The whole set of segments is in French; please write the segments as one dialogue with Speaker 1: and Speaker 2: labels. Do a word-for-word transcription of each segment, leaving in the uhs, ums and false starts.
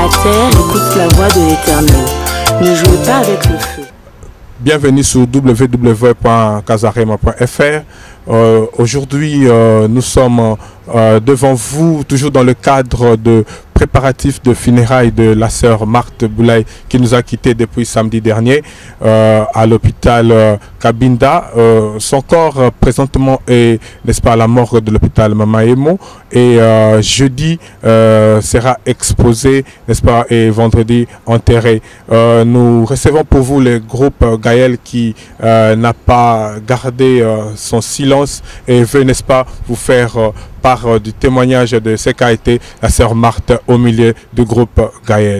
Speaker 1: La terre écoute la voix de l'Éternel. Ne jouez pas avec le feu.
Speaker 2: Bienvenue sur w w w point kazarema point f r. Euh, Aujourd'hui, euh, nous sommes euh, devant vous, toujours dans le cadre de préparatifs de funérailles de la sœur Marthe Boulaye qui nous a quittés depuis samedi dernier euh, à l'hôpital euh, Kabinda. Euh, son corps euh, présentement est, n'est-ce pas, à la morgue de l'hôpital Mamaemo et euh, jeudi euh, sera exposé, n'est-ce pas, et vendredi enterré. Euh, nous recevons pour vous le groupe euh, Gaël qui euh, n'a pas gardé euh, son silence et veut, n'est-ce pas, vous faire euh, part euh, du témoignage de ce qu'a été la sœur Marthe au milieu du groupe Gaël.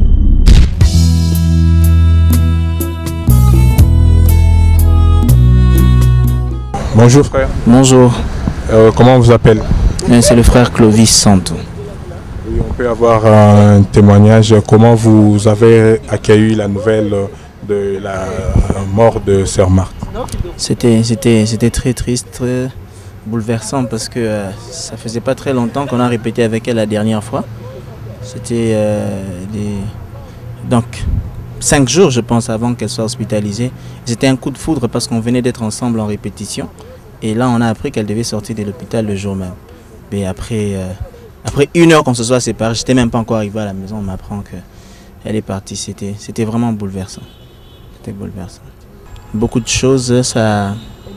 Speaker 2: Bonjour frère.
Speaker 3: Bonjour.
Speaker 2: Euh, comment on vous appelle?
Speaker 3: C'est le frère Clovis Santo.
Speaker 2: Oui, on peut avoir un témoignage. Comment vous avez accueilli la nouvelle de la mort de sœur Marthe?
Speaker 3: C'était c'était c'était très triste, très bouleversant parce que euh, ça faisait pas très longtemps qu'on a répété avec elle la dernière fois. C'était euh, des... donc cinq jours je pense avant qu'elle soit hospitalisée. C'était un coup de foudre parce qu'on venait d'être ensemble en répétition et là on a appris qu'elle devait sortir de l'hôpital le jour même. Mais après euh, après une heure qu'on se soit séparés, j'étais même pas encore arrivé à la maison, on m'apprend qu'elle est partie. C'était c'était vraiment bouleversant. C'était bouleversant. Beaucoup de choses, sa,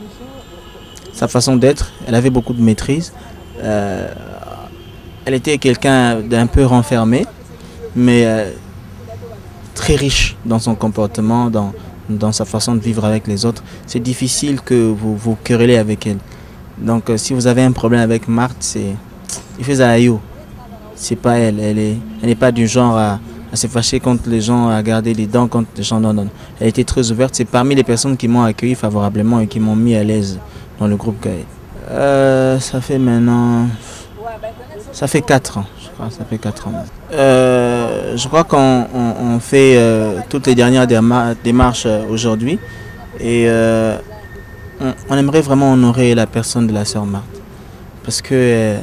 Speaker 3: sa façon d'être, elle avait beaucoup de maîtrise. Euh, elle était quelqu'un d'un peu renfermé, mais euh, très riche dans son comportement, dans, dans sa façon de vivre avec les autres. C'est difficile que vous vous querellez avec elle. Donc euh, si vous avez un problème avec Marthe, c'est il fait ça. C'est pas elle, elle est, elle n'est pas du genre à à se fâcher contre les gens, à garder les dents contre les gens. Non, non, non. Elle était très ouverte. C'est parmi les personnes qui m'ont accueilli favorablement et qui m'ont mis à l'aise dans le groupe Gaël. Euh, ça fait maintenant... Ça fait quatre ans, je crois. Ça fait quatre ans. Euh, je crois qu'on on, on fait euh, toutes les dernières démarches aujourd'hui. Et euh, on, on aimerait vraiment honorer la personne de la sœur Marthe. Parce que, euh,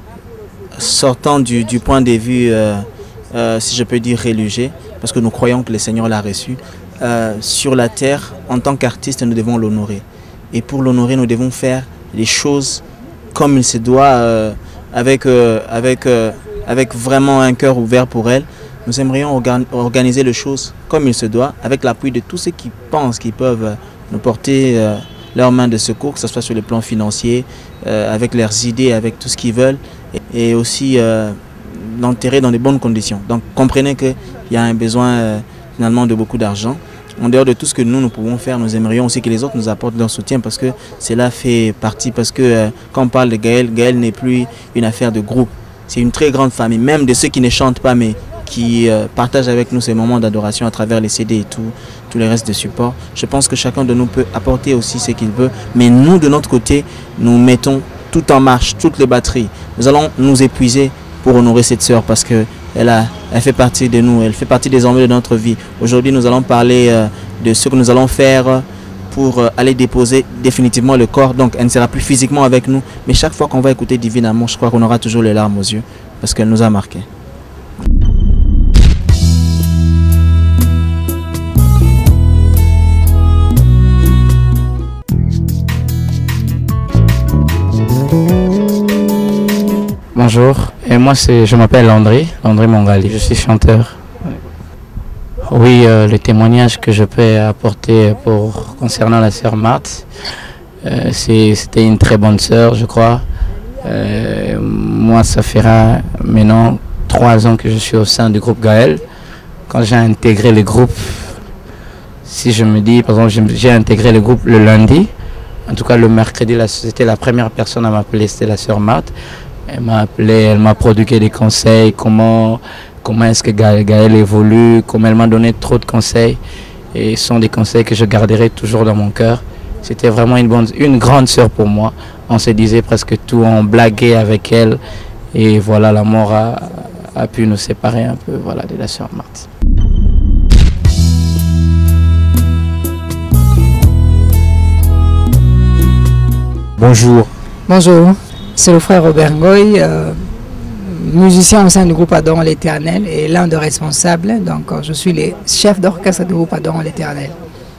Speaker 3: sortant du, du point de vue... Euh, Euh, si je peux dire religieux, parce que nous croyons que le Seigneur l'a reçu. Euh, sur la terre, en tant qu'artiste, nous devons l'honorer. Et pour l'honorer, nous devons faire les choses comme il se doit, euh, avec, euh, avec, euh, avec vraiment un cœur ouvert pour elle. Nous aimerions organ organiser les choses comme il se doit, avec l'appui de tous ceux qui pensent qu'ils peuvent nous porter euh, leurs mains de secours, que ce soit sur le plan financier, euh, avec leurs idées, avec tout ce qu'ils veulent. Et, et aussi... Euh, l'enterrer dans de bonnes conditions. Donc comprenez qu'il y a un besoin euh, finalement de beaucoup d'argent. En dehors de tout ce que nous, nous pouvons faire, nous aimerions aussi que les autres nous apportent leur soutien parce que cela fait partie, parce que euh, quand on parle de Gaël, Gaël n'est plus une affaire de groupe. C'est une très grande famille, même de ceux qui ne chantent pas mais qui euh, partagent avec nous ces moments d'adoration à travers les C D et tout, tout le reste de support. Je pense que chacun de nous peut apporter aussi ce qu'il veut, mais nous, de notre côté, nous mettons tout en marche, toutes les batteries. Nous allons nous épuiser pour honorer cette sœur parce qu'elle elle fait partie de nous, elle fait partie désormais de notre vie. Aujourd'hui, nous allons parler euh, de ce que nous allons faire pour euh, aller déposer définitivement le corps. Donc, elle ne sera plus physiquement avec nous, mais chaque fois qu'on va écouter Divin Amour, je crois qu'on aura toujours les larmes aux yeux parce qu'elle nous a marqués.
Speaker 4: Bonjour, et moi je m'appelle André, André Mongali, je suis chanteur. Oui, euh, le témoignage que je peux apporter pour, concernant la sœur Marthe, euh, c'était une très bonne sœur, je crois. Euh, moi, ça fera maintenant trois ans que je suis au sein du groupe Gaël. Quand j'ai intégré le groupe, si je me dis, par exemple, j'ai intégré le groupe le lundi, en tout cas le mercredi, c'était la première personne à m'appeler, c'était la sœur Marthe. Elle m'a appelé, elle m'a prodigué des conseils, comment, comment est-ce que Gaël, Gaël évolue, comment elle m'a donné trop de conseils. Et ce sont des conseils que je garderai toujours dans mon cœur. C'était vraiment une, bonne, une grande sœur pour moi. On se disait presque tout, on blaguait avec elle. Et voilà, la mort a, a pu nous séparer un peu voilà, de la sœur Marthe.
Speaker 2: Bonjour.
Speaker 5: Bonjour. C'est le frère Robert Ngoy. Euh, musicien au sein du groupe Adorons l'Éternel et l'un des responsables. Donc je suis le chef d'orchestre du groupe Adorons l'Éternel.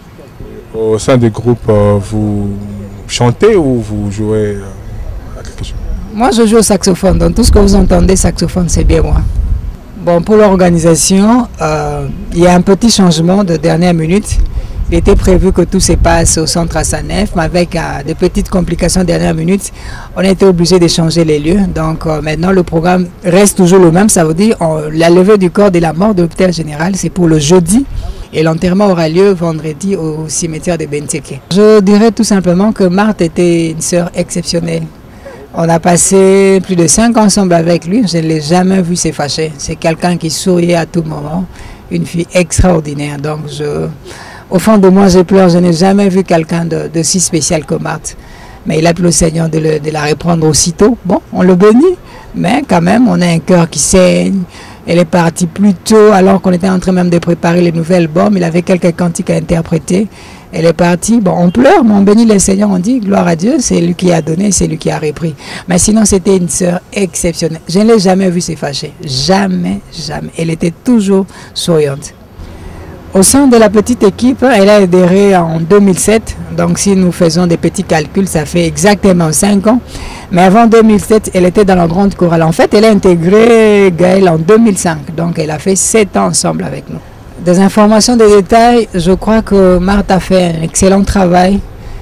Speaker 2: Au sein du groupe, euh, vous chantez ou vous jouez euh, à quelque chose?
Speaker 5: Moi je joue au saxophone, donc tout ce que vous entendez saxophone c'est bien moi. Bon, pour l'organisation, euh, il y a un petit changement de dernière minute. Il était prévu que tout se passe au centre Assanef, mais avec euh, des petites complications de dernière minute, on a été obligé de changer les lieux. Donc euh, maintenant, le programme reste toujours le même. Ça veut dire on, la levée du corps de la mort de l'hôpital général, c'est pour le jeudi. Et l'enterrement aura lieu vendredi au cimetière de Benteke. Je dirais tout simplement que Marthe était une sœur exceptionnelle. On a passé plus de cinq ans ensemble avec lui. Je ne l'ai jamais vu se fâcher. C'est quelqu'un qui souriait à tout moment. Une fille extraordinaire. Donc je... Au fond de moi, je pleure. Je n'ai jamais vu quelqu'un de, de si spécial que Marthe. Mais il a plu au Seigneur de, le, de la reprendre aussitôt. Bon, on le bénit. Mais quand même, on a un cœur qui saigne. Elle est partie plus tôt, alors qu'on était en train même de préparer les nouveaux albums. Il avait quelques cantiques à interpréter. Elle est partie. Bon, on pleure, mais on bénit le Seigneur. On dit, gloire à Dieu, c'est lui qui a donné, c'est lui qui a repris. Mais sinon, c'était une sœur exceptionnelle. Je ne l'ai jamais vue se fâcher. Jamais, jamais. Elle était toujours souriante. Au sein de la petite équipe, elle a adhéré en deux mille sept. Donc si nous faisons des petits calculs, ça fait exactement cinq ans. Mais avant deux mille sept, elle était dans la grande chorale. En fait, elle a intégré Gaël en deux mille cinq. Donc elle a fait sept ans ensemble avec nous. Des informations, des détails, je crois que Marthe a fait un excellent travail.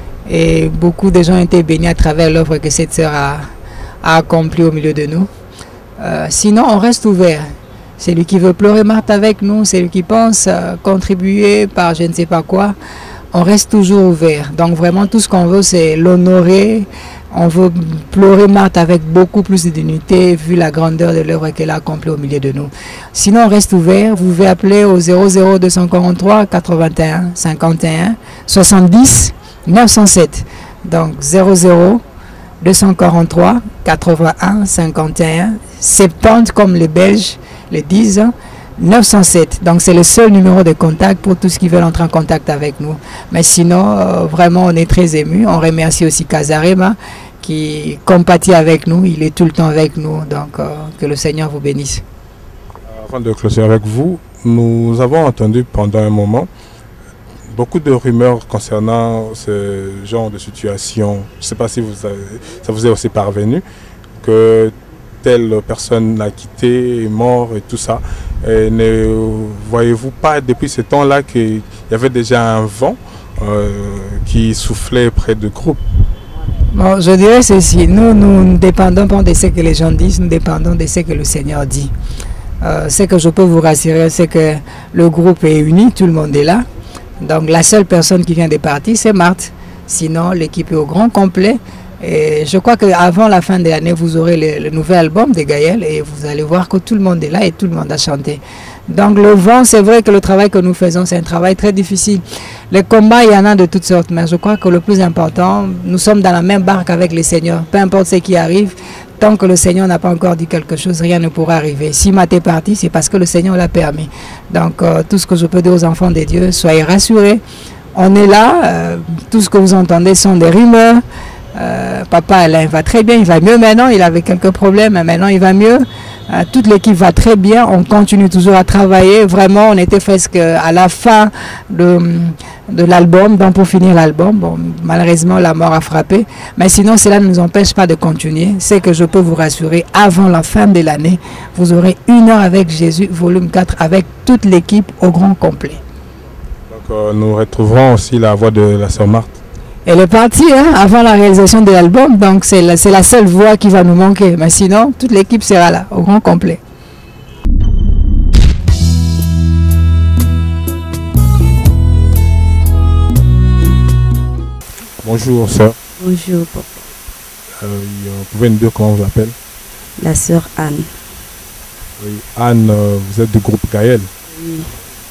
Speaker 5: Et beaucoup de gens ont été bénis à travers l'œuvre que cette sœur a, a accomplie au milieu de nous. Euh, sinon, on reste ouvert. C'est lui qui veut pleurer Marthe avec nous, c'est lui qui pense euh, contribuer par je ne sais pas quoi. On reste toujours ouvert. Donc vraiment tout ce qu'on veut c'est l'honorer. On veut pleurer Marthe avec beaucoup plus de dignité vu la grandeur de l'œuvre qu'elle a accomplie au milieu de nous. Sinon on reste ouvert. Vous pouvez appeler au zéro zéro deux cent quarante-trois quatre-vingt-un cinquante et un soixante-dix neuf cent sept. Donc zéro zéro deux cent quarante-trois quatre-vingt-un cinquante et un soixante-dix comme les Belges les dix neuf cent sept. Donc c'est le seul numéro de contact pour tous ceux qui veulent entrer en contact avec nous. Mais sinon, euh, vraiment, on est très émus. On remercie aussi Kazarema qui compatit avec nous. Il est tout le temps avec nous. Donc euh, que le Seigneur vous bénisse.
Speaker 2: Avant de clôturer avec vous, nous avons entendu pendant un moment beaucoup de rumeurs concernant ce genre de situation. Je ne sais pas si vous avez, ça vous est aussi parvenu que telle personne l'a quitté, est mort et tout ça. Et ne voyez-vous pas depuis ce temps-là qu'il y avait déjà un vent euh, qui soufflait près du groupe?
Speaker 5: Bon, je dirais ceci, nous, nous ne dépendons pas de ce que les gens disent, nous dépendons de ce que le Seigneur dit. Euh, ce que je peux vous rassurer, c'est que le groupe est uni, tout le monde est là. Donc la seule personne qui vient de partir, c'est Marthe. Sinon, l'équipe est au grand complet. Et je crois qu'avant la fin de l'année, vous aurez le, le nouvel album de Gaël et vous allez voir que tout le monde est là et tout le monde a chanté. Donc le vent, c'est vrai que le travail que nous faisons, c'est un travail très difficile. Les combats, il y en a de toutes sortes, mais je crois que le plus important, nous sommes dans la même barque avec le Seigneur. Peu importe ce qui arrive, tant que le Seigneur n'a pas encore dit quelque chose, rien ne pourra arriver. Si Matt est parti, c'est parce que le Seigneur l'a permis. Donc euh, tout ce que je peux dire aux enfants de Dieu, soyez rassurés. On est là, euh, tout ce que vous entendez sont des rumeurs. Euh, papa Alain va très bien, il va mieux maintenant, il avait quelques problèmes, mais maintenant il va mieux. Euh, toute l'équipe va très bien, on continue toujours à travailler. Vraiment, on était presque à la fin de, de l'album, donc pour finir l'album, bon, malheureusement la mort a frappé. Mais sinon, cela ne nous empêche pas de continuer. C'est que je peux vous rassurer, avant la fin de l'année, vous aurez une heure avec Jésus, volume quatre, avec toute l'équipe au grand complet.
Speaker 2: Donc euh, nous retrouverons aussi la voix de la sœur Marthe.
Speaker 5: Elle est partie hein, avant la réalisation de l'album, donc c'est la, c'est la seule voix qui va nous manquer. Mais sinon, toute l'équipe sera là, au grand complet.
Speaker 2: Bonjour sœur.
Speaker 1: Bonjour papa.
Speaker 2: Euh, vous pouvez nous dire comment on vous appelle?
Speaker 1: La sœur Anne.
Speaker 2: Oui, Anne, euh, vous êtes du groupe Gaël.
Speaker 1: Oui.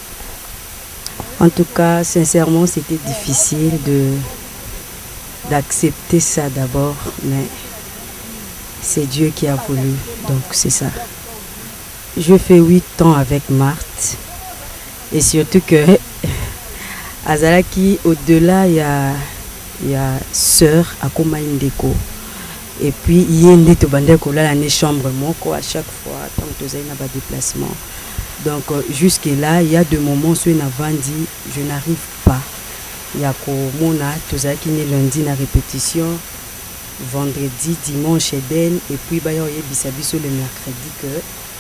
Speaker 1: En tout cas, sincèrement, c'était difficile de d'accepter ça d'abord, mais c'est Dieu qui a voulu, donc c'est ça. Je fais huit ans avec Marthe, et surtout que Azalaki, au-delà, il y a, il y a sœur Akoma Indeko. Et puis il y a une une chambre moko à chaque fois tant que tu as un déplacement. Donc euh, jusque là il y a des moments où dit je n'arrive pas. Il y a comme tu as qui lundi na répétition, vendredi, dimanche et den et puis bah il y a bisabiso le mercredi que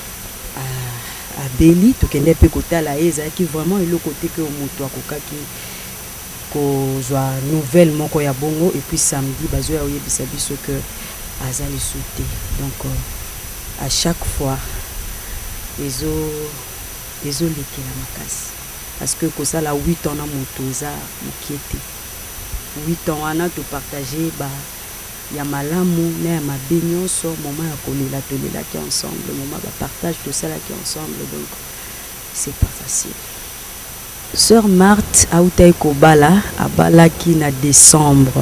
Speaker 1: à à Beli tu connais peu côté là et qui vraiment est le côté que moto akoka qui ko joa nouvelle moko ya bongo et puis samedi bazo ya bisabiso que azali sauté. Donc euh, à chaque fois les eaux les eaux liquées la macasse parce que comme ça là huit ans na motoza mokiete huit ans on a tout partagé bah ya malamu na ya mabenyo so moment ya kolela tolela qui ensemble moment ba partage tout ça là qui ensemble donc c'est pas facile. Sœur Marthe Aoutai Kobala abala qui na décembre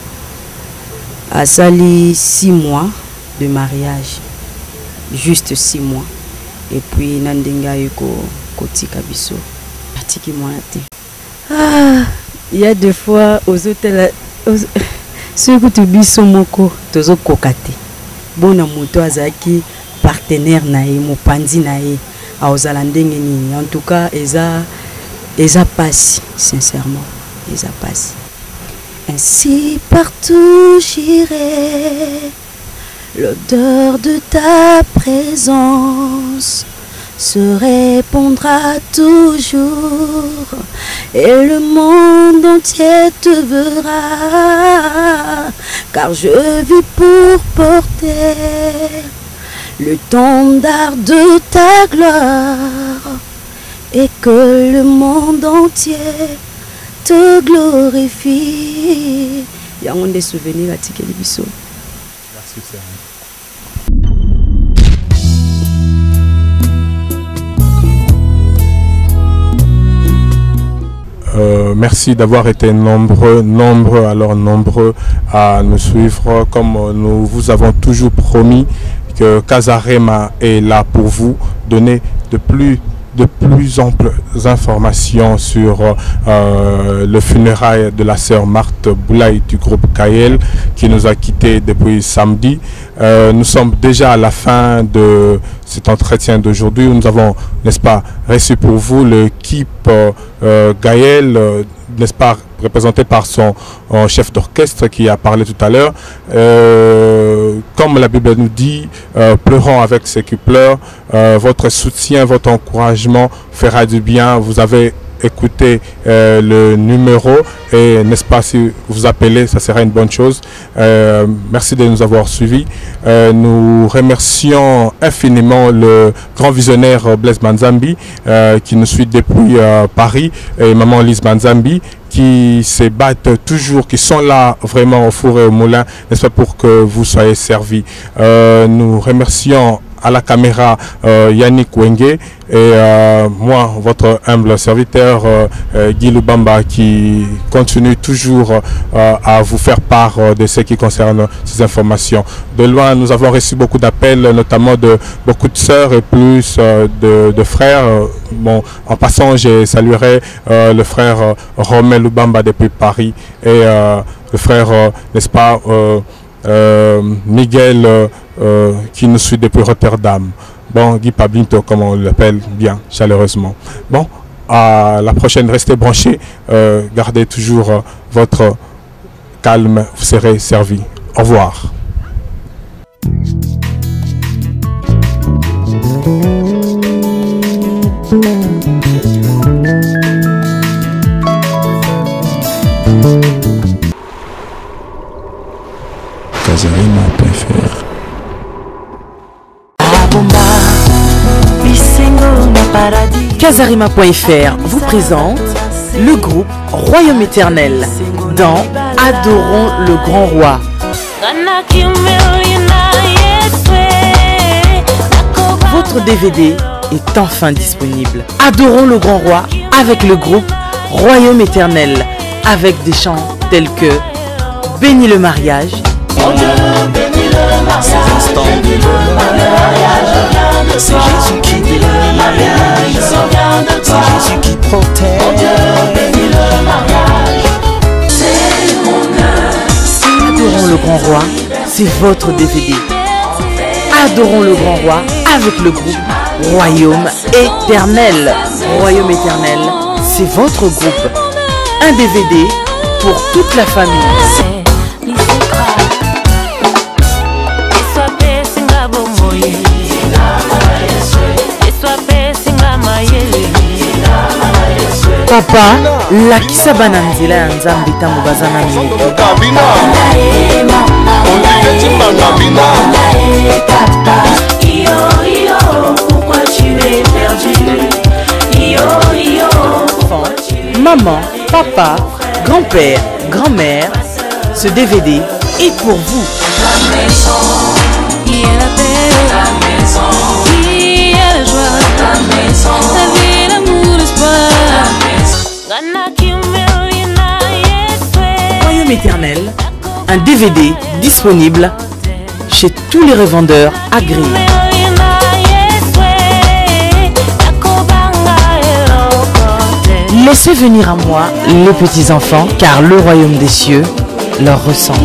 Speaker 1: a sali six mois de mariage, juste six mois. Et puis Nandenga Yuko Koti Kabiso, Patiki Moate. Ah, il y a deux fois aux hôtels, ceux que tu biso moko, tozo kokate. Bon moto azaki partenaire nae, mo pandi nae, a ozalandenge ni. En tout cas, eza, eza passe, sincèrement, eza passe. Ainsi partout j'irai, l'odeur de ta présence se répandra toujours et le monde entier te verra, car je vis pour porter le tendard de ta gloire et que le monde entier te glorifie. Il y a des souvenirs à Tikeli Bisso.
Speaker 2: Merci, c'est Euh, merci d'avoir été nombreux, nombreux, alors nombreux à nous suivre. Comme nous vous avons toujours promis que Casarema est là pour vous donner de plus de plus amples informations sur euh, le funérail de la sœur Marthe Boulaye du groupe K L qui nous a quittés depuis samedi. Euh, nous sommes déjà à la fin de cet entretien d'aujourd'hui. Nous avons, n'est-ce pas, reçu pour vous l'équipe euh, Gaël, euh, n'est-ce pas, représenté par son euh, chef d'orchestre qui a parlé tout à l'heure. Euh, comme la Bible nous dit, euh, pleurons avec ceux qui pleurent. Euh, votre soutien, votre encouragement fera du bien. Vous avez écouté euh, le numéro et n'est-ce pas, si vous appelez, ça sera une bonne chose. Euh, merci de nous avoir suivis. Euh, nous remercions infiniment le grand visionnaire Blaise Manzambi euh, qui nous suit depuis euh, Paris et maman Lise Manzambi qui se battent toujours, qui sont là vraiment au four et au moulin, n'est-ce pas, pour que vous soyez servis. Euh, nous remercions à la caméra euh, Yannick Wenge et euh, moi, votre humble serviteur euh, euh, Guy Lubamba, qui continue toujours euh, à vous faire part euh, de ce qui concerne ces informations. De loin, nous avons reçu beaucoup d'appels, notamment de beaucoup de sœurs et plus euh, de, de frères. Bon, en passant, je saluerai euh, le frère euh, Romain Lubamba depuis Paris et euh, le frère, euh, n'est-ce pas, euh, euh, Miguel euh, euh, qui nous suit depuis Rotterdam. Bon, Guy Pabinto, comme on l'appelle bien chaleureusement. Bon, à la prochaine, restez branchés, euh, gardez toujours euh, votre calme, vous serez servis. Au revoir.
Speaker 6: Casarema point F R.
Speaker 7: Casarema point F R vous présente le groupe Royaume Éternel dans Adorons le Grand Roi. Votre D V D est enfin disponible. Adorons le Grand Roi avec le groupe Royaume Éternel, avec des chants tels que Bénis le mariage,
Speaker 8: Oh Dieu, bénis le mariage, bénis le mariage, c'est Jésus qui bénit le mariage, je viens de toi, c'est Jésus qui protège. Oh Dieu, bénis le mariage, c'est mon âme.
Speaker 7: Adorons le Grand Roi c'est votre D V D. Adorons le grand roi avec le groupe Royaume Éternel. Royaume Éternel, c'est votre groupe. Un D V D pour toute la famille. Papa, la kisabana nzela ya nzambe ntango baza na mito. Maman, papa, grand-père, grand-mère, ce D V D est pour vous.
Speaker 9: La maison, il y a la paix, la maison, il y a la joie, la maison, la vie, l'amour, l'espoir, la maison.
Speaker 7: Royaume Éternel, un D V D disponible chez tous les revendeurs agréés. Laissez venir à moi les petits-enfants, car le royaume des cieux leur ressemble.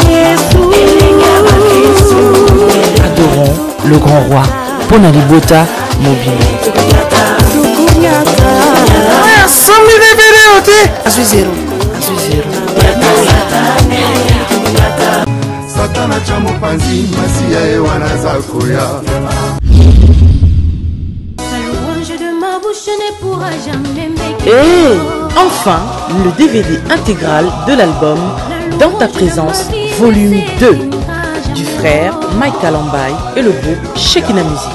Speaker 7: Adorons le grand roi, Ponalibota Mobile. Et enfin, le D V D intégral de l'album Dans ta présence, volume deux, du frère Mike Kalambai et le groupe Shekina Music.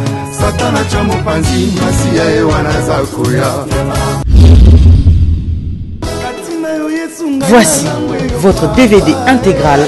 Speaker 7: Voici votre D V D intégral.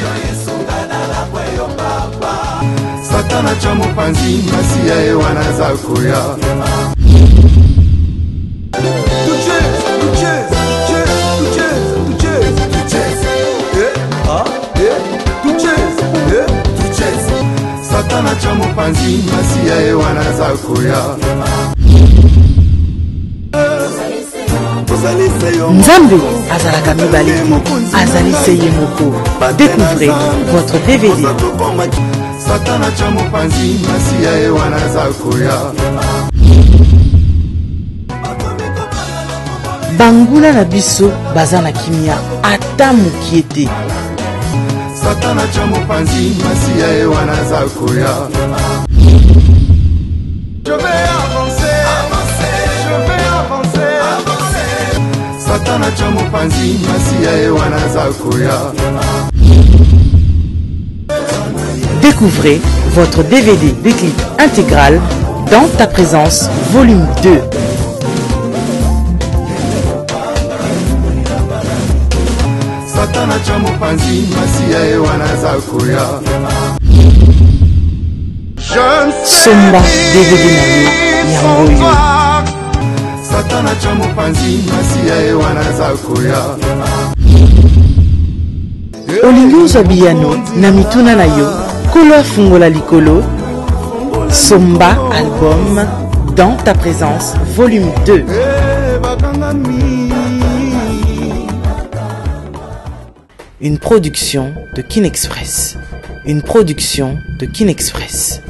Speaker 7: Nzambe azalaka mibale azali seye moko. Découvrez votre D V D. Bangula na biso baza na kimia ata moki ete. Satana cha mopanzi masiya e wanaza koya. Je vais avancer, avancer, je vais avancer, avancer. Satana cha mopanzi masiya e wanaza koya. Découvrez votre D V D des clips intégral Dans ta présence, volume deux. Somba D V D na yo yango yo. Satana cha mopanzi masiya e wanaza koya. Olingi ozwa biyano na mituna na yo kolo afungola likolo. Somba album Dans ta présence, volume deux. Une production de Kin Express. Une production de Kin Express.